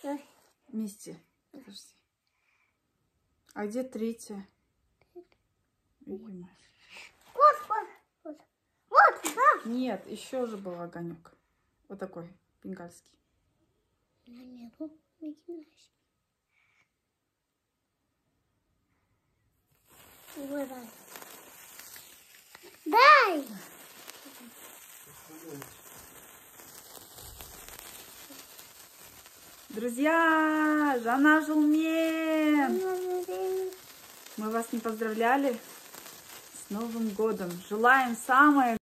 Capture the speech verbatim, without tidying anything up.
Вместе. Подожди. А где третья? Вот, вот, вот. Вот, да. Нет, еще же был огонек. Вот такой, бенгальский. Нету. Дай. Дай. Друзья, Жана Жулмен! Мы вас не поздравляли с Новым годом. Желаем самое